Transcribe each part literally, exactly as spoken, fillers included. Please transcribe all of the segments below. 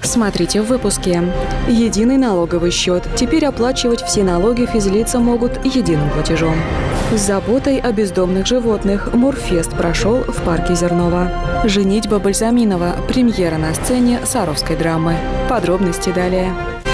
Смотрите в выпуске. Единый налоговый счет. Теперь оплачивать все налоги физлица могут единым платежом. С заботой о бездомных животных Мурфест прошел в парке Зернова. Женитьба Бальзаминова. Премьера на сцене Саровской драмы. Подробности далее.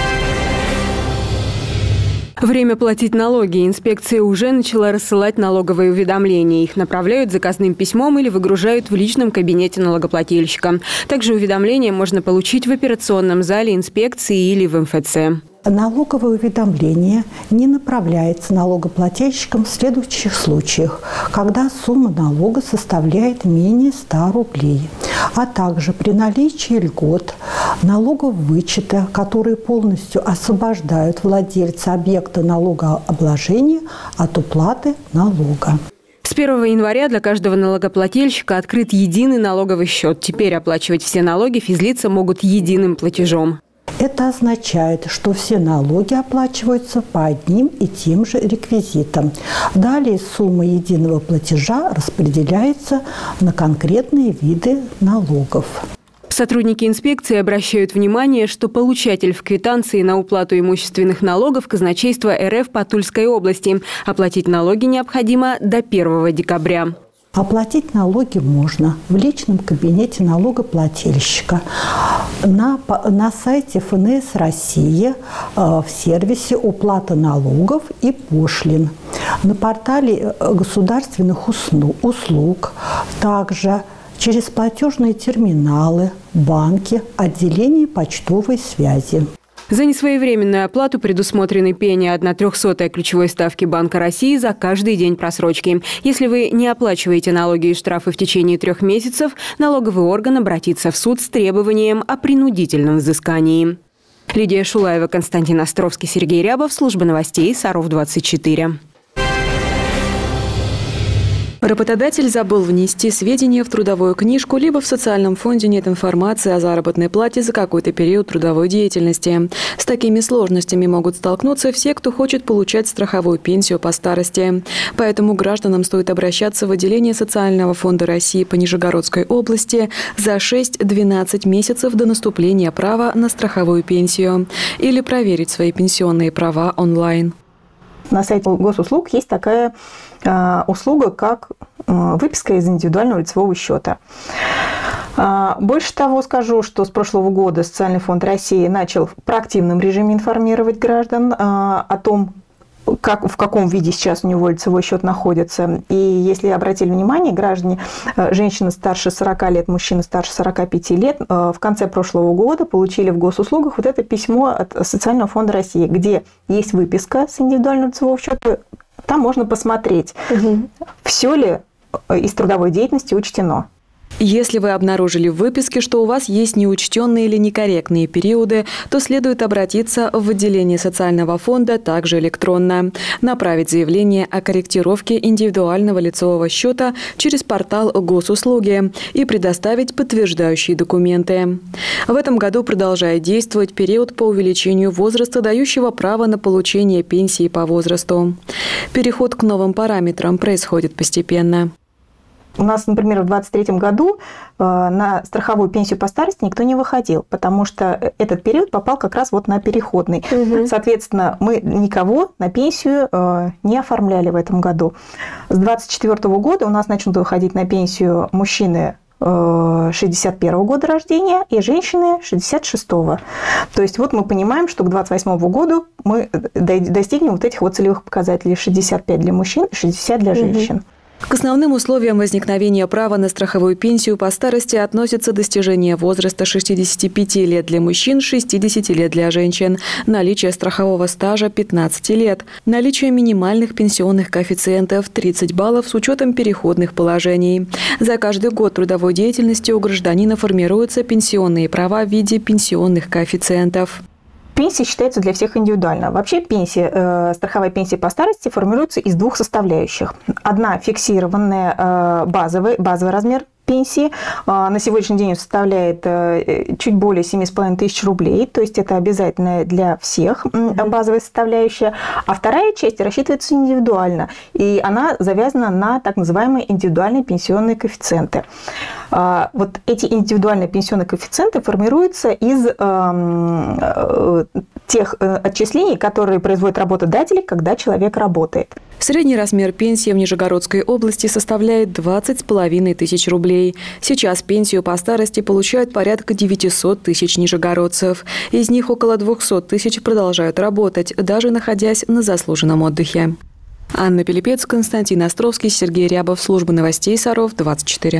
Время платить налоги. Инспекция уже начала рассылать налоговые уведомления. Их направляют заказным письмом или выгружают в личном кабинете налогоплательщика. Также уведомления можно получить в операционном зале инспекции или в эм эф цэ. Налоговое уведомление не направляется налогоплательщикам в следующих случаях, когда сумма налога составляет менее ста рублей, а также при наличии льгот, налогов вычета, которые полностью освобождают владельца объекта налогообложения от уплаты налога. С первого января для каждого налогоплательщика открыт единый налоговый счет. Теперь оплачивать все налоги физлица могут единым платежом. Это означает, что все налоги оплачиваются по одним и тем же реквизитам. Далее сумма единого платежа распределяется на конкретные виды налогов. Сотрудники инспекции обращают внимание, что получатель в квитанции на уплату имущественных налогов казначейства эр эф по Тульской области. Оплатить налоги необходимо до первого декабря. Оплатить налоги можно в личном кабинете налогоплательщика, на, на сайте эф эн эс России в сервисе «Уплата налогов и пошлин», на портале государственных услуг, также через платежные терминалы, банки, отделения почтовой связи. За несвоевременную оплату предусмотрены пени одна трехсотая ключевой ставки Банка России за каждый день просрочки. Если вы не оплачиваете налоги и штрафы в течение трех месяцев, налоговый орган обратится в суд с требованием о принудительном взыскании. Лидия Шулаева, Константин Островский, Сергей Рябов. Служба новостей Саров двадцать четыре. Работодатель забыл внести сведения в трудовую книжку, либо в социальном фонде нет информации о заработной плате за какой-то период трудовой деятельности. С такими сложностями могут столкнуться все, кто хочет получать страховую пенсию по старости. Поэтому гражданам стоит обращаться в отделение Социального фонда России по Нижегородской области за шесть-двенадцать месяцев до наступления права на страховую пенсию или проверить свои пенсионные права онлайн. На сайте госуслуг есть такая э, услуга, как э, выписка из индивидуального лицевого счета. Э, больше того скажу, что с прошлого года Социальный фонд России начал в проактивном режиме информировать граждан э, о том, как, в каком виде сейчас у него лицевой счет находится. И если обратили внимание, граждане, женщины старше сорока лет, мужчины старше сорока пяти лет, в конце прошлого года получили в госуслугах вот это письмо от Социального фонда России, где есть выписка с индивидуального лицевого счета. Там можно посмотреть, угу. все ли из трудовой деятельности учтено. Если вы обнаружили в выписке, что у вас есть неучтенные или некорректные периоды, то следует обратиться в отделение социального фонда, также электронно, направить заявление о корректировке индивидуального лицевого счета через портал госуслуги и предоставить подтверждающие документы. В этом году продолжает действовать период по увеличению возраста, дающего право на получение пенсии по возрасту. Переход к новым параметрам происходит постепенно. У нас, например, в двадцать третьем году на страховую пенсию по старости никто не выходил, потому что этот период попал как раз вот на переходный. Угу. Соответственно, мы никого на пенсию не оформляли в этом году. С двадцать четвёртого года у нас начнут выходить на пенсию мужчины шестьдесят первого года рождения и женщины шестьдесят шестого. То есть вот мы понимаем, что к двадцать восьмому году мы достигнем вот этих вот целевых показателей: шестьдесят пять для мужчин и шестьдесят для женщин. К основным условиям возникновения права на страховую пенсию по старости относятся достижение возраста шестидесяти пяти лет для мужчин, шестидесяти лет для женщин, наличие страхового стажа пятнадцати лет, наличие минимальных пенсионных коэффициентов тридцать баллов с учетом переходных положений. За каждый год трудовой деятельности у гражданина формируются пенсионные права в виде пенсионных коэффициентов. Пенсия считается для всех индивидуально. Вообще пенсия, э, страховая пенсия по старости формируется из двух составляющих. Одна фиксированная э, базовый, базовый размер пенсии. На сегодняшний день он составляет чуть более семь с половиной тысяч рублей, то есть это обязательно для всех базовая составляющая. А вторая часть рассчитывается индивидуально, и она завязана на так называемые индивидуальные пенсионные коэффициенты. Вот эти индивидуальные пенсионные коэффициенты формируются из э, тех отчислений, которые производят работодатели, когда человек работает. Средний размер пенсии в Нижегородской области составляет двадцать с половиной тысяч рублей. Сейчас пенсию по старости получают порядка девятисот тысяч нижегородцев. Из них около двухсот тысяч продолжают работать, даже находясь на заслуженном отдыхе. Анна Пилипец, Константин Островский, Сергей Рябов. Служба новостей Саров, двадцать четыре.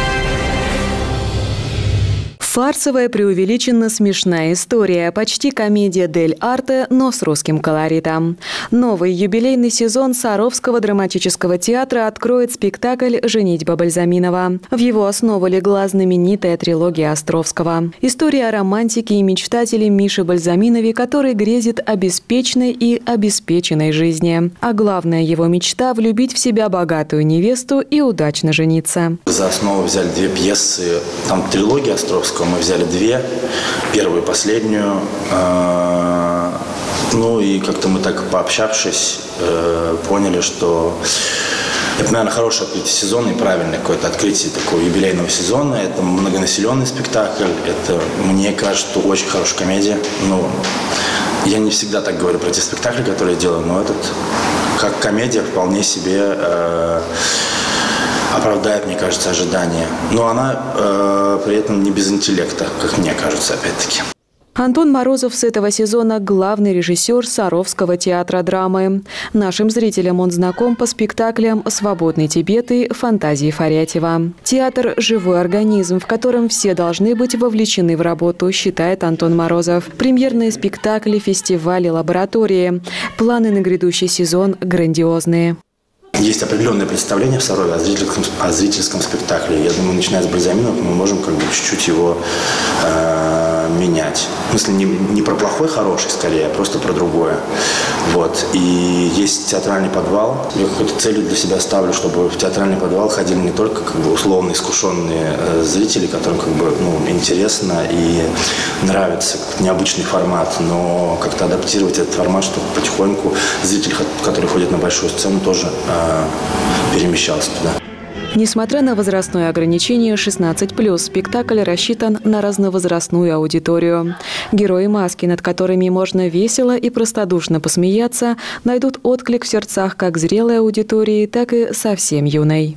Фарсовая, преувеличенно смешная история. Почти комедия дель арте, но с русским колоритом. Новый юбилейный сезон Саровского драматического театра откроет спектакль «Женитьба Бальзаминова». В его основу легла знаменитая трилогия Островского. История о романтике и мечтателе Мише Бальзаминове, который грезит о беспечной и обеспеченной жизни. А главная его мечта – влюбить в себя богатую невесту и удачно жениться. За основу взяли две пьесы. Там трилогия Островского. Мы взяли две, первую и последнюю. Ну и как-то мы так пообщавшись, поняли, что это, наверное, хорошее открытие сезона и правильное какое-то открытие такого юбилейного сезона. Это многонаселенный спектакль, это, мне кажется, очень хорошая комедия. Ну, я не всегда так говорю про те спектакли, которые я делаю, но этот, как комедия, вполне себе э, оправдает, мне кажется, ожидания. Но она э, при этом не без интеллекта, как мне кажется, опять-таки. Антон Морозов с этого сезона главный режиссер Саровского театра драмы. Нашим зрителям он знаком по спектаклям «Свободный Тибет» и «Фантазии Фарятьева». Театр – живой организм, в котором все должны быть вовлечены в работу, считает Антон Морозов. Премьерные спектакли, фестивали, лаборатории. Планы на грядущий сезон грандиозные. Есть определенное представление в Сарове о зрительском, о зрительском спектакле. Я думаю, начиная с Бальзаминова, мы можем как бы чуть-чуть его э, менять. В смысле, не, не про плохой, хороший, скорее, а просто про другое. Вот. И есть театральный подвал. Я какую-то цель для себя ставлю, чтобы в театральный подвал ходили не только как бы условно искушенные э, зрители, которым как бы ну, интересно и нравится необычный формат, но как-то адаптировать этот формат, чтобы потихоньку зритель, который ходит на большую сцену, тоже э, перемещался туда. Несмотря на возрастное ограничение шестнадцать плюс, спектакль рассчитан на разновозрастную аудиторию. Герои маски, над которыми можно весело и простодушно посмеяться, найдут отклик в сердцах как зрелой аудитории, так и совсем юной.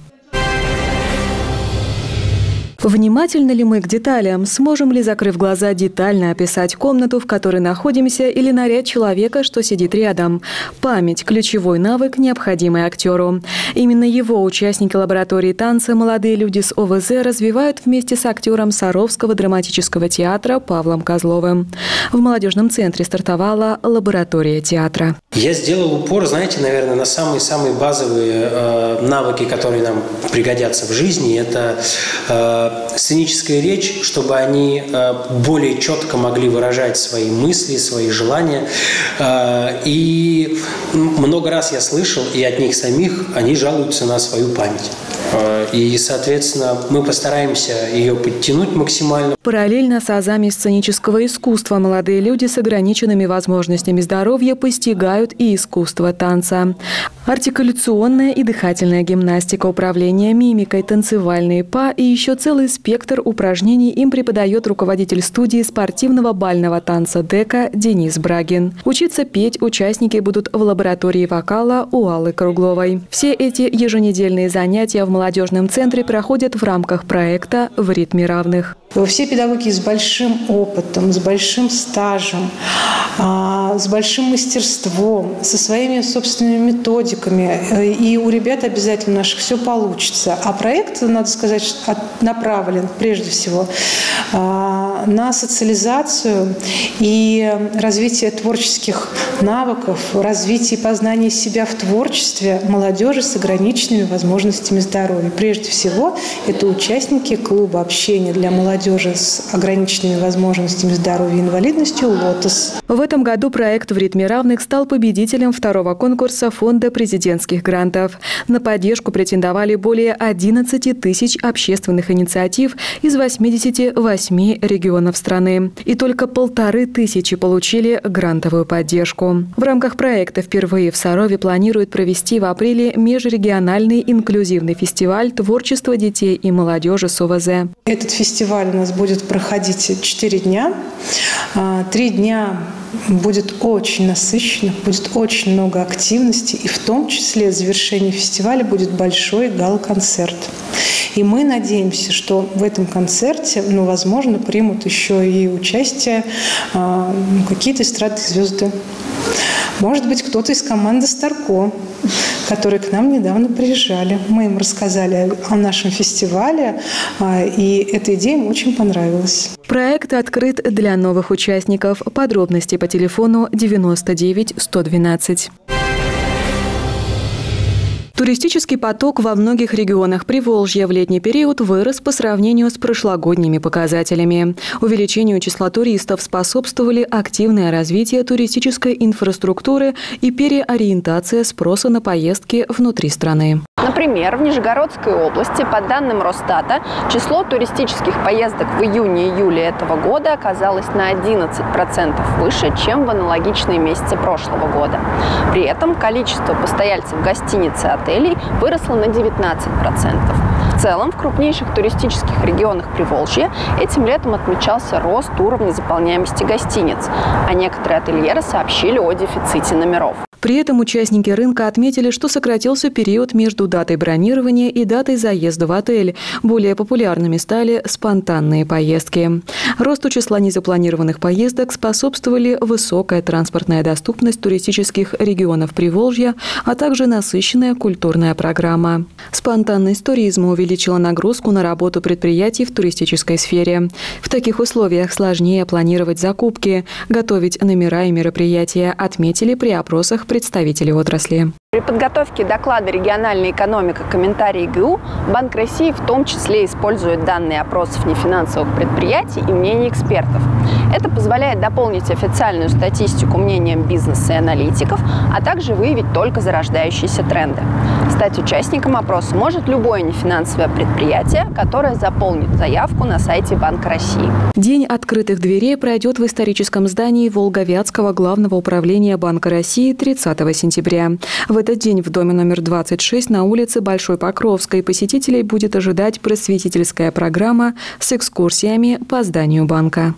Внимательны ли мы к деталям? Сможем ли, закрыв глаза, детально описать комнату, в которой находимся, или наряд человека, что сидит рядом? Память – ключевой навык, необходимый актеру. Именно его участники лаборатории танца «Молодые люди с О В З» развивают вместе с актером Саровского драматического театра Павлом Козловым. В молодежном центре стартовала лаборатория театра. Я сделал упор, знаете, наверное, на самые-самые базовые э, навыки, которые нам пригодятся в жизни. Это э, сценическая речь, чтобы они э, более четко могли выражать свои мысли, свои желания. Э, и много раз я слышал, и от них самих, они жалуются на свою память. Э, и, соответственно, мы постараемся ее подтянуть максимально. Параллельно с азами сценического искусства молодые люди с ограниченными возможностями здоровья постигают и искусство танца. Артикуляционная и дыхательная гимнастика, управление мимикой, танцевальные па и еще целый спектр упражнений им преподает руководитель студии спортивного бального танца «Дека» Денис Брагин. Учиться петь участники будут в лаборатории вокала у Аллы Кругловой. Все эти еженедельные занятия в молодежном центре проходят в рамках проекта «В ритме равных». Все педагоги с большим опытом, с большим стажем, с большим мастерством, со своими собственными методиками. И у ребят обязательно наших все получится. А проект, надо сказать, направлен прежде всего на социализацию и развитие творческих навыков, развитие и познание себя в творчестве молодежи с ограниченными возможностями здоровья. Прежде всего, это участники клуба общения для молодежи с ограниченными возможностями здоровья и инвалидностью «Лотос». В этом году проект «В ритме равных» стал победителем второго конкурса Фонда президентских грантов. На поддержку претендовали более одиннадцати тысяч общественных инициатив из восьмидесяти восьми регионов страны. И только полторы тысячи получили грантовую поддержку. В рамках проекта впервые в Сарове планируют провести в апреле межрегиональный инклюзивный фестиваль творчества детей и молодежи с ОВЗ. Этот фестиваль у нас будет проходить четыре дня. Три дня будет очень насыщенно, будет очень много активности, и в том числе в завершении фестиваля будет большой гала-концерт. И мы надеемся, что в этом концерте, ну, возможно, примут еще и участие э, какие-то эстрадные звезды. Может быть, кто-то из команды «Старко», которые к нам недавно приезжали. Мы им рассказали о нашем фестивале, э, и эта идея им очень понравилась. Проект открыт для новых участников. Подробности по телефону девяносто девять сто двенадцать. Туристический поток во многих регионах Приволжья в летний период вырос по сравнению с прошлогодними показателями. Увеличению числа туристов способствовали активное развитие туристической инфраструктуры и переориентация спроса на поездки внутри страны. Например, в Нижегородской области, по данным Росстата, число туристических поездок в июне-июле этого года оказалось на одиннадцать процентов выше, чем в аналогичные месяцы прошлого года. При этом количество постояльцев гостиниц и отелей выросло на девятнадцать процентов. В целом, в крупнейших туристических регионах Приволжья этим летом отмечался рост уровня заполняемости гостиниц, а некоторые ательеры сообщили о дефиците номеров. При этом участники рынка отметили, что сократился период между датой бронирования и датой заезда в отель. Более популярными стали спонтанные поездки. Росту числа незапланированных поездок способствовали высокая транспортная доступность туристических регионов Приволжья, а также насыщенная культурная программа. Спонтанность туризма увеличила нагрузку на работу предприятий в туристической сфере. В таких условиях сложнее планировать закупки, готовить номера и мероприятия, отметили при опросах представителей отрасли. При подготовке доклада «Региональная экономика. Комментарии ГУ» Банк России в том числе использует данные опросов нефинансовых предприятий и мнений экспертов. Это позволяет дополнить официальную статистику мнением бизнеса и аналитиков, а также выявить только зарождающиеся тренды. Стать участником опроса может любое нефинансовое предприятие, которое заполнит заявку на сайте Банка России. День открытых дверей пройдет в историческом здании Волговятского главного управления Банка России тридцатого сентября. В этот день в доме номер двадцать шесть на улице Большой Покровской посетителей будет ожидать просветительская программа с экскурсиями по зданию банка.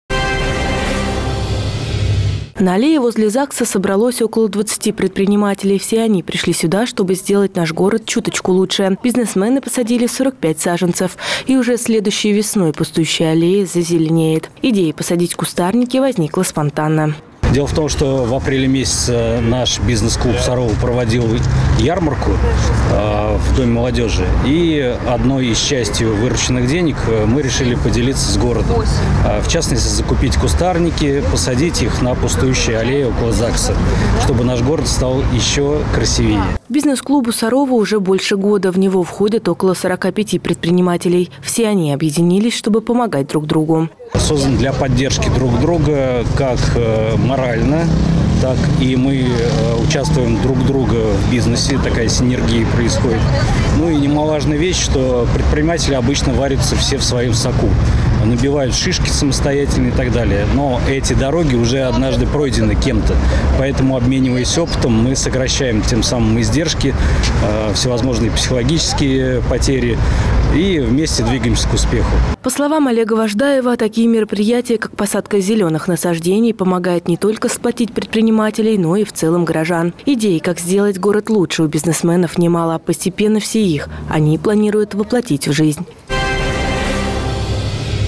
На аллее возле ЗАГСа собралось около двадцати предпринимателей. Все они пришли сюда, чтобы сделать наш город чуточку лучше. Бизнесмены посадили сорок пять саженцев. И уже следующей весной пустующая аллея зазеленеет. Идея посадить кустарники возникла спонтанно. Дело в том, что в апреле месяце наш бизнес-клуб «Сарова» проводил ярмарку э, в Доме молодежи. И одной из частью вырученных денег мы решили поделиться с городом. Э, в частности, закупить кустарники, посадить их на пустующие аллеи около ЗАГСа, чтобы наш город стал еще красивее. Бизнес-клубу «Сарова» уже больше года. В него входят около сорока пяти предпринимателей. Все они объединились, чтобы помогать друг другу. Создан для поддержки друг друга как морально, так и мы участвуем друг друга в бизнесе, такая синергия происходит. Ну и немаловажная вещь, что предприниматели обычно варятся все в своем соку, набивают шишки самостоятельно и так далее. Но эти дороги уже однажды пройдены кем-то, поэтому, обмениваясь опытом, мы сокращаем тем самым издержки, всевозможные психологические потери и вместе двигаемся к успеху. По словам Олега Вождаева, такие мероприятия, как посадка зеленых насаждений, помогают не только сплотить предпринимателей, но и в целом горожан. Идей, как сделать город лучше, у бизнесменов немало. Постепенно все их они планируют воплотить в жизнь.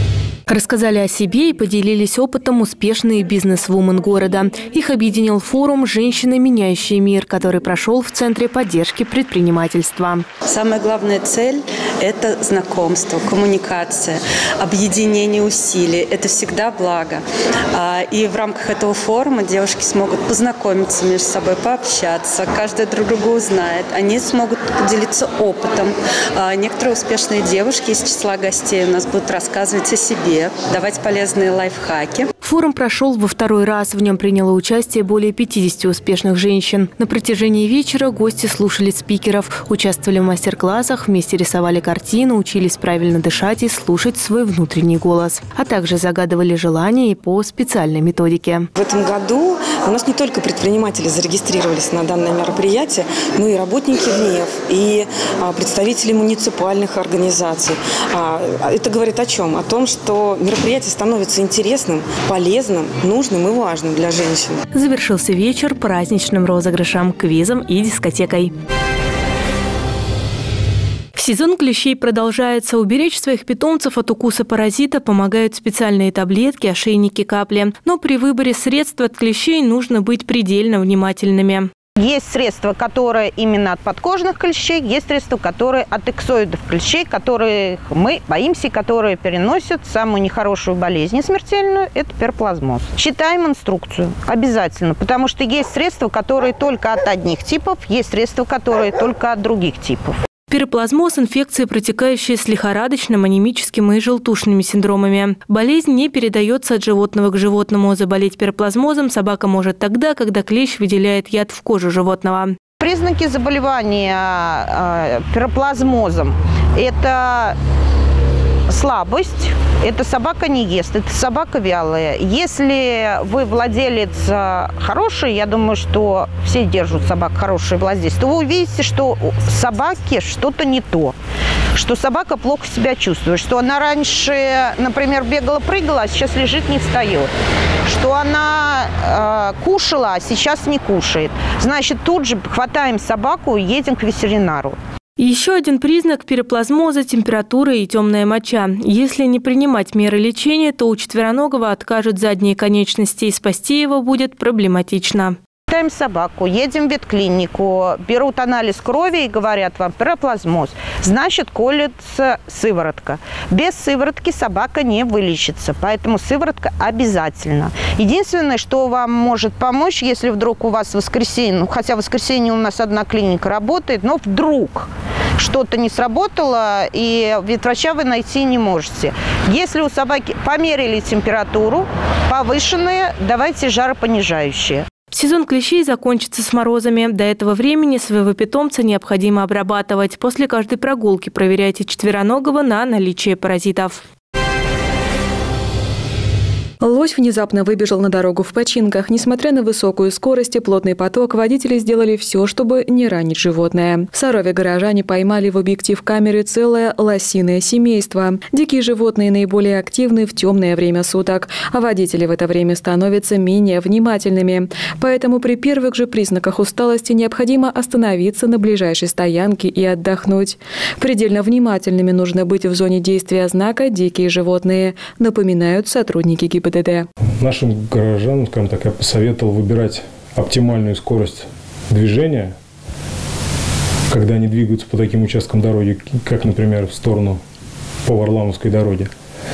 Рассказали о себе и поделились опытом успешные бизнес-вумен города. Их объединил форум «Женщины, меняющие мир», который прошел в Центре поддержки предпринимательства. Самая главная цель – это знакомство, коммуникация, объединение усилий. Это всегда благо. И в рамках этого форума девушки смогут познакомиться между собой, пообщаться, каждая друг друга узнает. Они смогут поделиться опытом. Некоторые успешные девушки из числа гостей у нас будут рассказывать о себе, давать полезные лайфхаки. Форум прошел во второй раз. В нем приняло участие более пятидесяти успешных женщин. На протяжении вечера гости слушали спикеров, участвовали в мастер-классах, вместе рисовали картины, учились правильно дышать и слушать свой внутренний голос. А также загадывали желания и по специальной методике. В этом году у нас не только предприниматели зарегистрировались на данное мероприятие, но и работники ВНИЭФ, и представители муниципальных организаций. Это говорит о чем? О том, что мероприятие становится интересным, полезным, нужным и важным для женщин. Завершился вечер праздничным розыгрышем, квизом и дискотекой. Сезон клещей продолжается. Уберечь своих питомцев от укуса паразита помогают специальные таблетки, ошейники, капли. Но при выборе средств от клещей нужно быть предельно внимательными. Есть средства, которые именно от подкожных клещей, есть средства, которые от эксоидов клещей, которых мы боимся, которые переносят самую нехорошую болезнь, смертельную – это пироплазмоз. Читаем инструкцию обязательно, потому что есть средства, которые только от одних типов, есть средства, которые только от других типов. Пироплазмоз – инфекция, протекающая с лихорадочным, анемическим и желтушными синдромами. Болезнь не передается от животного к животному. Заболеть пироплазмозом собака может тогда, когда клещ выделяет яд в кожу животного. Признаки заболевания э, пироплазмозом – это слабость, это собака не ест, это собака вялая. Если вы владелец хороший, я думаю, что все держат собак хорошие владельцы, то вы увидите, что у собаки что-то не то, что собака плохо себя чувствует, что она раньше, например, бегала-прыгала, а сейчас лежит, не встает, что она э, кушала, а сейчас не кушает. Значит, тут же хватаем собаку и едем к ветеринару. Еще один признак пироплазмоза – температура и темная моча. Если не принимать меры лечения, то у четвероногого откажут задние конечности, и спасти его будет проблематично. Хватаем собаку, едем в ветклинику, берут анализ крови и говорят вам пироплазмоз. Значит, колется сыворотка. Без сыворотки собака не вылечится, поэтому сыворотка обязательно. Единственное, что вам может помочь, если вдруг у вас в воскресенье, ну, хотя в воскресенье у нас одна клиника работает, но вдруг что-то не сработало, и ветврача вы найти не можете. Если у собаки померили температуру повышенная, давайте жаропонижающие. Сезон клещей закончится с морозами. До этого времени своего питомца необходимо обрабатывать. После каждой прогулки проверяйте четвероногого на наличие паразитов. Лось внезапно выбежал на дорогу в починках. Несмотря на высокую скорость и плотный поток, водители сделали все, чтобы не ранить животное. В Сарове горожане поймали в объектив камеры целое лосиное семейство. Дикие животные наиболее активны в темное время суток, а водители в это время становятся менее внимательными. Поэтому при первых же признаках усталости необходимо остановиться на ближайшей стоянке и отдохнуть. Предельно внимательными нужно быть в зоне действия знака «Дикие животные», напоминают сотрудники ГИБДД. Нашим горожанам, скажем так, я посоветовал выбирать оптимальную скорость движения, когда они двигаются по таким участкам дороги, как, например, в сторону по Варламовской дороге.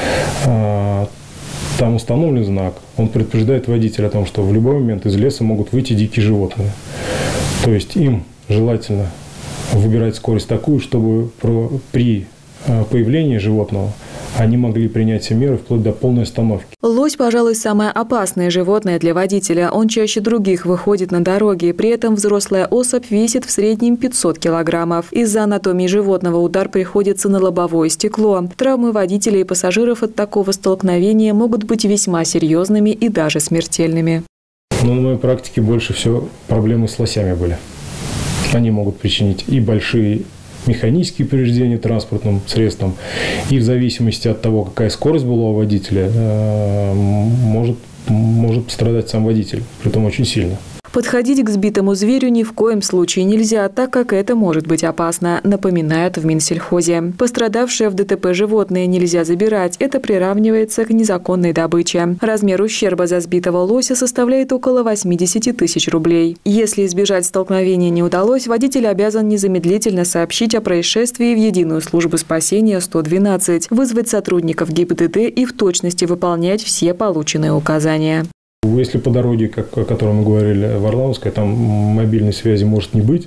Там установлен знак, он предупреждает водителя о том, что в любой момент из леса могут выйти дикие животные. То есть им желательно выбирать скорость такую, чтобы при появлении животного они могли принять все меры вплоть до полной остановки. Лось, пожалуй, самое опасное животное для водителя. Он чаще других выходит на дороги. При этом взрослая особь весит в среднем пятьсот килограммов. Из-за анатомии животного удар приходится на лобовое стекло. Травмы водителей и пассажиров от такого столкновения могут быть весьма серьезными и даже смертельными. Но на моей практике больше всего проблемы с лосями были. Они могут причинить и большие механические повреждения транспортным средством, и в зависимости от того, какая скорость была у водителя, может, может пострадать сам водитель, притом очень сильно. Подходить к сбитому зверю ни в коем случае нельзя, так как это может быть опасно, напоминают в Минсельхозе. Пострадавшее в ДТП животное нельзя забирать, это приравнивается к незаконной добыче. Размер ущерба за сбитого лося составляет около восьмидесяти тысяч рублей. Если избежать столкновения не удалось, водитель обязан незамедлительно сообщить о происшествии в единую службу спасения сто двенадцать, вызвать сотрудников ГИБДД и в точности выполнять все полученные указания. Если по дороге, как, о которой мы говорили, Варламовская, там мобильной связи может не быть,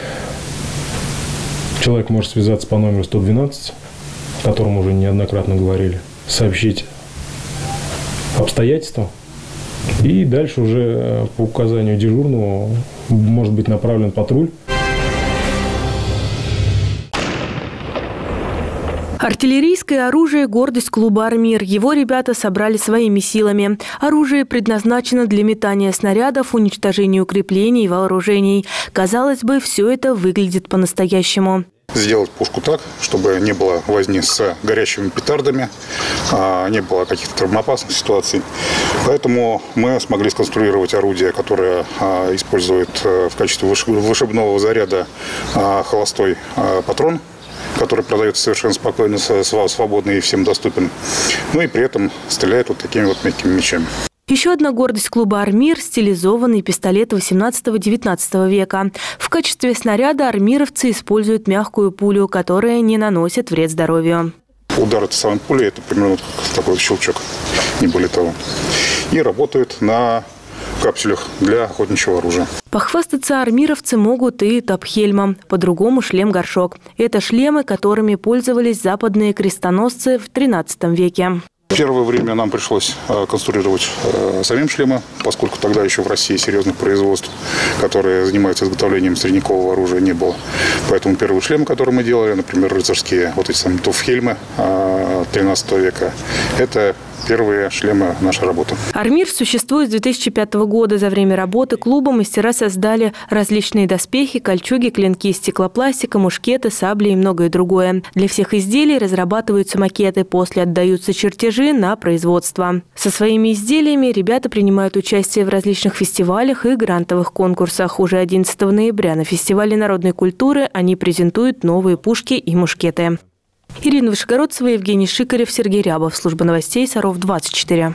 человек может связаться по номеру сто двенадцать, о котором уже неоднократно говорили, сообщить обстоятельства, и дальше уже по указанию дежурного может быть направлен патруль. Артиллерийское оружие – гордость клуба «Армир». Его ребята собрали своими силами. Оружие предназначено для метания снарядов, уничтожения укреплений и вооружений. Казалось бы, все это выглядит по-настоящему. Сделать пушку так, чтобы не было возни с горящими петардами, не было каких-то травмоопасных ситуаций. Поэтому мы смогли сконструировать орудие, которое использует в качестве вышибного заряда холостой патрон, который продается совершенно спокойно, свободно и всем доступен. Ну и при этом стреляет вот такими вот мягкими мечами. Еще одна гордость клуба «Армир» – стилизованный пистолет восемнадцатого-девятнадцатого века. В качестве снаряда армировцы используют мягкую пулю, которая не наносит вред здоровью. Удар этой самой пули – это примерно как такой щелчок, не более того. И работает на капсулях для охотничьего оружия. Похвастаться армировцы могут и топхельмом, по-другому шлем-горшок. Это шлемы, которыми пользовались западные крестоносцы в тринадцатом веке. В первое время нам пришлось конструировать самим шлемы, поскольку тогда еще в России серьезных производств, которые занимаются изготовлением средневекового оружия, не было. Поэтому первые шлемы, которые мы делали, например, рыцарские, вот эти самые туфхельмы тринадцатого века, это первые шлемы нашей работы. «Армир» существует с две тысячи пятого года. За время работы клуба мастера создали различные доспехи, кольчуги, клинки из стеклопластика, мушкеты, сабли и многое другое. Для всех изделий разрабатываются макеты, после отдаются чертежи на производство. Со своими изделиями ребята принимают участие в различных фестивалях и грантовых конкурсах. Уже одиннадцатого ноября на фестивале народной культуры они презентуют новые пушки и мушкеты. Ирина Вышегородцева, Евгений Шикарев, Сергей Рябов. Служба новостей Саров двадцать четыре.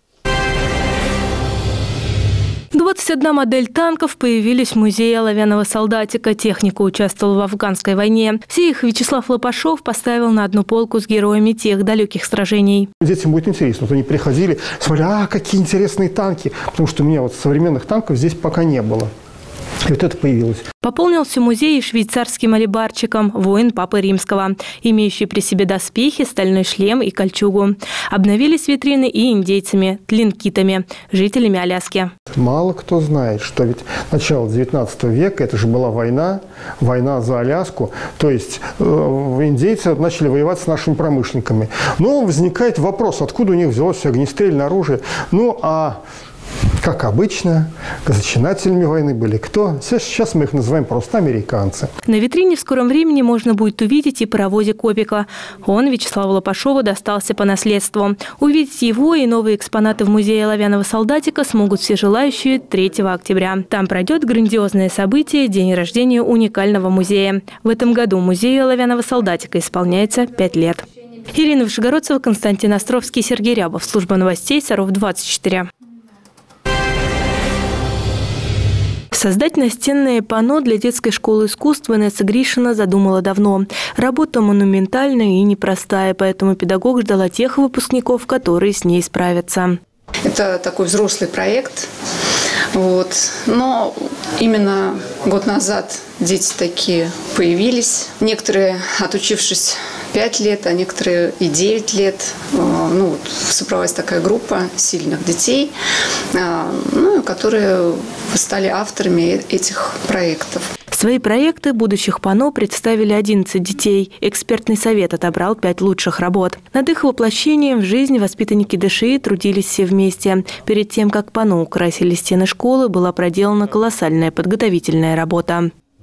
двадцать одна модель танков появились в музее оловянного солдатика. Техника участвовала в афганской войне. Все их Вячеслав Лопашов поставил на одну полку с героями тех далеких сражений. Детям будет интересно. Вот они приходили, смотрели, а, какие интересные танки. Потому что у меня вот современных танков здесь пока не было. И вот это появилось. Пополнился музей швейцарским алибарчиком, воин Папы Римского, имеющий при себе доспехи, стальной шлем и кольчугу. Обновились витрины и индейцами, тлинкитами, жителями Аляски. Мало кто знает, что ведь начало девятнадцатого века, это же была война, война за Аляску. То есть э, индейцы начали воевать с нашими промышленниками. Но возникает вопрос, откуда у них взялось все огнестрельное оружие. Ну, а... Как обычно, зачинателями войны были кто? Сейчас мы их называем просто американцы. На витрине в скором времени можно будет увидеть и паровозик Опика. Он Вячеславу Лопашову достался по наследству. Увидеть его и новые экспонаты в музее оловянного солдатика смогут все желающие третьего октября. Там пройдет грандиозное событие – день рождения уникального музея. В этом году музею оловянного солдатика исполняется пять лет. Ирина Вышегородцева, Константин Островский, Сергей Рябов. Служба новостей Саров двадцать четыре. Создать настенное панно для детской школы искусства Инесса Гришина задумала давно. Работа монументальная и непростая, поэтому педагог ждала тех выпускников, которые с ней справятся. Это такой взрослый проект. Вот. Но именно год назад дети такие появились. Некоторые, отучившись пять лет, а некоторые и девять лет. Ну, вот, собралась такая группа сильных детей, ну, которые стали авторами этих проектов. Свои проекты будущих панно представили одиннадцать детей. Экспертный совет отобрал пять лучших работ. Над их воплощением в жизнь воспитанники ДШИ трудились все вместе. Перед тем, как панно украсили стены школы, была проделана колоссальная подготовительная работа.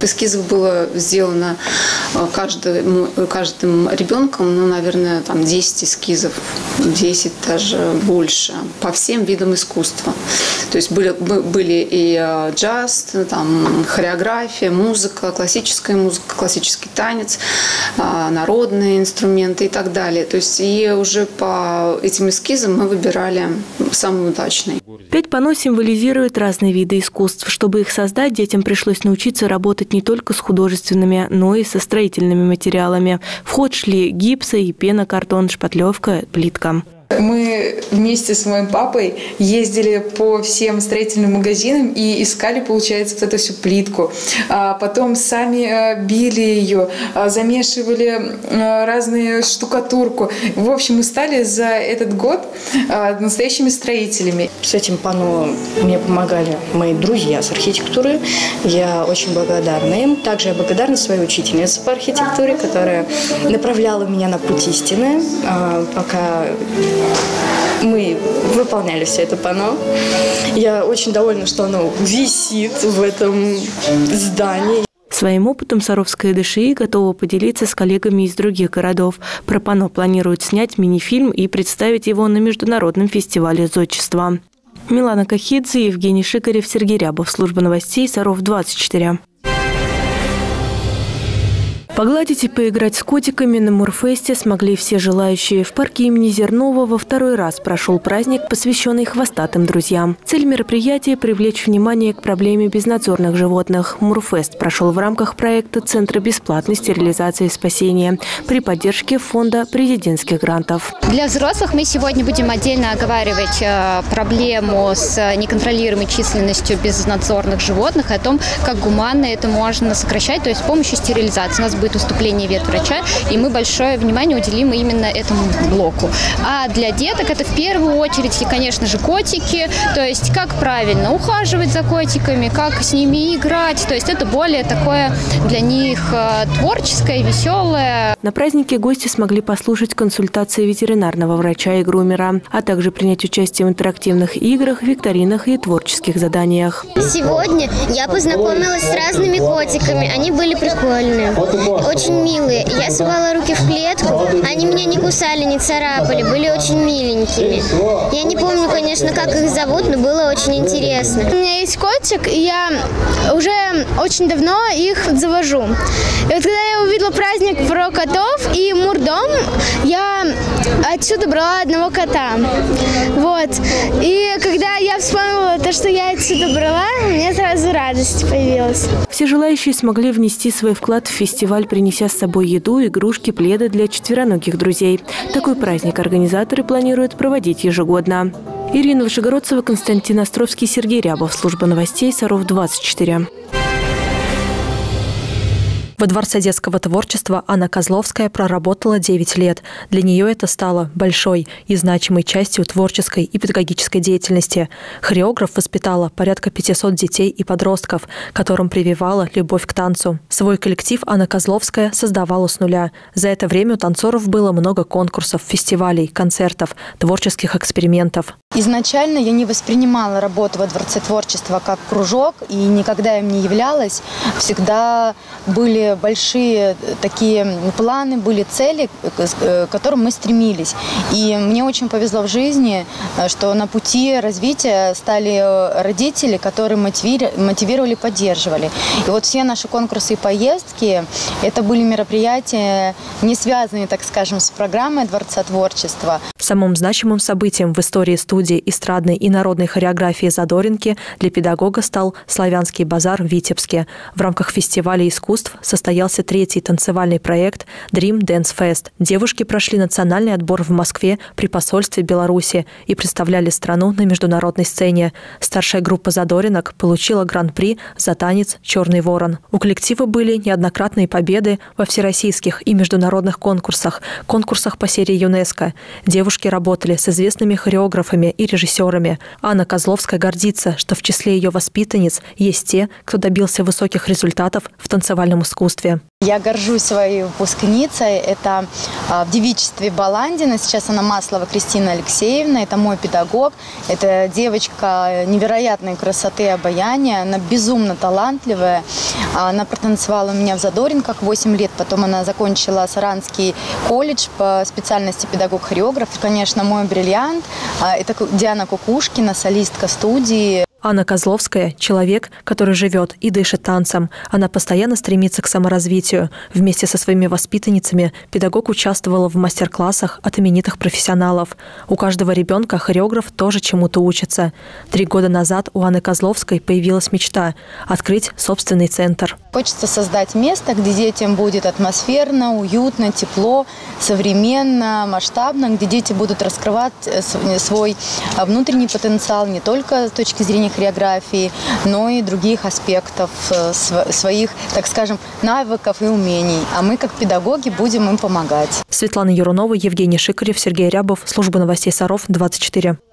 Эскизов было сделано каждым, каждым ребенком, ну, наверное, там десять эскизов, десять даже больше, по всем видам искусства. То есть были, были и джаз, там, хореография, музыка, классическая музыка, классический танец, народные инструменты и так далее. То есть и уже по этим эскизам мы выбирали самый удачный. Пять панно символизируют разные виды искусств. Чтобы их создать, детям пришлось научиться работать не только с художественными, но и со строительными материалами. В ход шли гипс и пенокартон, шпатлевка, плитка. Мы вместе с моим папой ездили по всем строительным магазинам и искали, получается, вот эту всю плитку. А потом сами били ее, замешивали разную штукатурку. В общем, мы стали за этот год настоящими строителями. С этим панно мне помогали мои друзья с архитектуры. Я очень благодарна им. Также я благодарна своей учительнице по архитектуре, которая направляла меня на путь истины, пока мы выполняли все это панно. Я очень довольна, что оно висит в этом здании. Своим опытом Саровская ДШИ готова поделиться с коллегами из других городов. Про панно планируют снять мини-фильм и представить его на международном фестивале зодчества. Милана Кахидзе, Евгений Шикарев, Сергей Рябов. Служба новостей Саров двадцать четыре. Погладить и поиграть с котиками на Мурфесте смогли все желающие. В парке имени Зернова во второй раз прошел праздник, посвященный хвостатым друзьям. Цель мероприятия – привлечь внимание к проблеме безнадзорных животных. Мурфест прошел в рамках проекта Центра бесплатной стерилизации и спасения при поддержке фонда президентских грантов. Для взрослых мы сегодня будем отдельно оговаривать проблему с неконтролируемой численностью безнадзорных животных и о том, как гуманно это можно сокращать, то есть с помощью стерилизации. У нас будет выступление ветврача, и мы большое внимание уделим именно этому блоку. А для деток это в первую очередь, конечно же, котики, то есть как правильно ухаживать за котиками, как с ними играть, то есть это более такое для них творческое, веселое. На празднике гости смогли послушать консультации ветеринарного врача и грумера, а также принять участие в интерактивных играх, викторинах и творческих заданиях. Сегодня я познакомилась с разными котиками, они были прикольные. Очень милые. Я совала руки в клетку, они меня не кусали, не царапали, были очень миленькими. Я не помню, конечно, как их зовут, но было очень интересно. У меня есть котик, и я уже очень давно их завожу. И вот когда я увидела праздник про котов и Мурдом, я отсюда брала одного кота. Вот. И когда я вспомнила то, что я отсюда брала, мне сразу радость появилась. Все желающие смогли внести свой вклад в фестиваль, принеся с собой еду, игрушки, пледы для четвероногих друзей. Такой праздник организаторы планируют проводить ежегодно. Ирина Вышегородцева, Константин Островский, Сергей Рябов. Служба новостей Саров двадцать четыре. Во Дворце детского творчества Анна Козловская проработала девять лет. Для нее это стало большой и значимой частью творческой и педагогической деятельности. Хореограф воспитала порядка пятисот детей и подростков, которым прививала любовь к танцу. Свой коллектив Анна Козловская создавала с нуля. За это время у танцоров было много конкурсов, фестивалей, концертов, творческих экспериментов. Изначально я не воспринимала работу во Дворце творчества как кружок и никогда им не являлась. Всегда были большие такие планы, были цели, к которым мы стремились. И мне очень повезло в жизни, что на пути развития стали родители, которые мотивировали, поддерживали. И вот все наши конкурсы и поездки, это были мероприятия, не связанные, так скажем, с программой Дворца творчества. Самым значимым событием в истории студии эстрадной и народной хореографии «Задоринки» для педагога стал «Славянский базар» в Витебске. В рамках фестиваля искусств состоялся третий танцевальный проект Dream Dance Fest. Девушки прошли национальный отбор в Москве при посольстве Беларуси и представляли страну на международной сцене. Старшая группа «Задоринок» получила гран-при за танец «Черный ворон». У коллектива были неоднократные победы во всероссийских и международных конкурсах, конкурсах по серии ЮНЕСКО. Девушки работали с известными хореографами и режиссерами. Анна Козловская гордится, что в числе ее воспитанниц есть те, кто добился высоких результатов в танцевальном искусстве. Я горжусь своей выпускницей. Это в девичестве Баландина. Сейчас она Маслова Кристина Алексеевна. Это мой педагог. Это девочка невероятной красоты и обаяния. Она безумно талантливая. Она протанцевала у меня в Задоринках восемь лет. Потом она закончила Саранский колледж по специальности педагог-хореограф. Конечно, мой бриллиант. Это Диана Кукушкина, солистка студии. Анна Козловская – человек, который живет и дышит танцем. Она постоянно стремится к саморазвитию. Вместе со своими воспитанницами педагог участвовала в мастер-классах от именитых профессионалов. У каждого ребенка хореограф тоже чему-то учится. Три года назад у Анны Козловской появилась мечта – открыть собственный центр. Хочется создать место, где детям будет атмосферно, уютно, тепло, современно, масштабно, где дети будут раскрывать свой внутренний потенциал не только с точки зрения хореографии, но и других аспектов своих, так скажем, навыков и умений. А мы, как педагоги, будем им помогать. Светлана Юрунова, Евгений Шикарев, Сергей Рябов. Служба новостей Саров, двадцать четыре.